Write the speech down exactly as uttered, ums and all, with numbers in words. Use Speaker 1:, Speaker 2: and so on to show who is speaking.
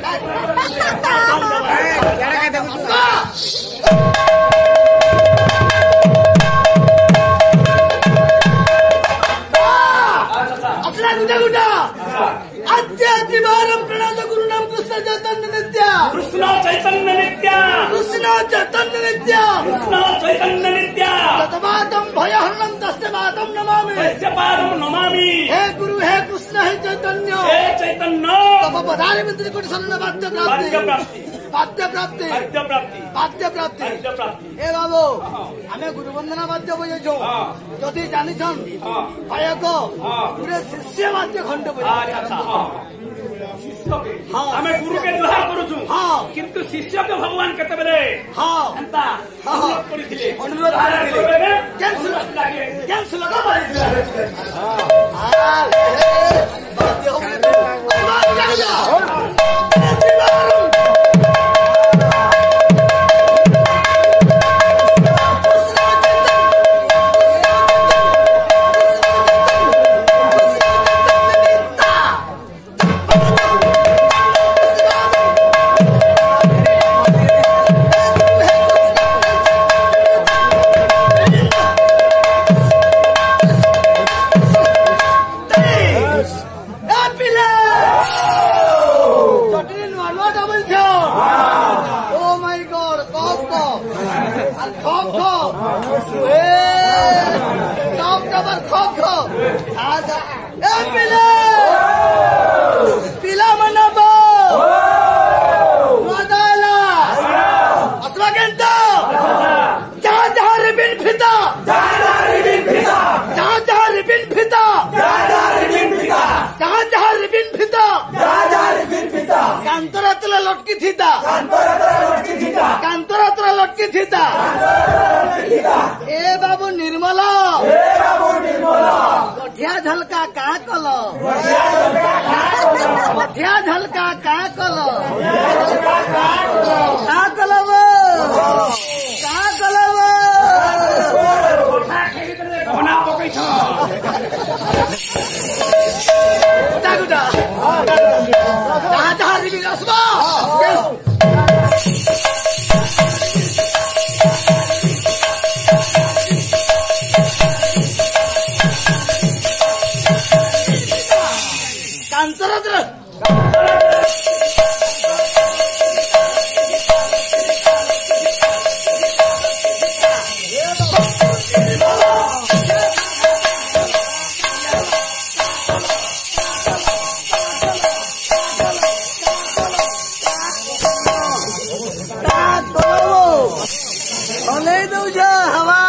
Speaker 1: असला गुटा गुटा अद्यातिवारं प्रणत गुरुनाम कृष्ण चैतन्य नित्य
Speaker 2: कृष्ण चैतन्य नित्य
Speaker 1: कृष्ण चैतन्य नित्य
Speaker 2: कृष्ण चैतन्य नित्य
Speaker 1: ततमातं भयहरणं तस्य पादं नमामि
Speaker 2: तस्य पादं नमामि
Speaker 1: हे गुरु हे कृष्ण हे चैतन्य
Speaker 2: हे चैतन्य
Speaker 1: तब पधारे मित्र कोटि शरण वाद्य प्राप्ति वाद्य प्राप्ति
Speaker 2: वाद्य प्राप्ति
Speaker 1: वाद्य प्राप्ति
Speaker 2: वाद्य प्राप्ति
Speaker 1: ए बाबू आमे गुरु वंदना वाद्य बजाइछो जदि जानिछन गायक पूरे शिष्य वाद्य खंड बजाइछो
Speaker 2: अच्छा हां हमें गुरु के दुहा करूछु हां किंतु शिष्य के भगवान केते बेले
Speaker 1: हां
Speaker 2: अंता
Speaker 1: हां
Speaker 2: करिथिले
Speaker 1: अनुरोध करिथिले कैंसिल लागे कैंसिल लगा मारिथिले हां वाद्य हो कांतरातला लटकी थीता कांतरातला लटकी थीता ए बाबू निर्मला मठिया झलका का कल मठिया झलका का कल का कलव का कलव
Speaker 2: कोना पकैछ
Speaker 1: गुटा गुटा जहाँ जहाँ रिबी रसमा कांतरात्र हवा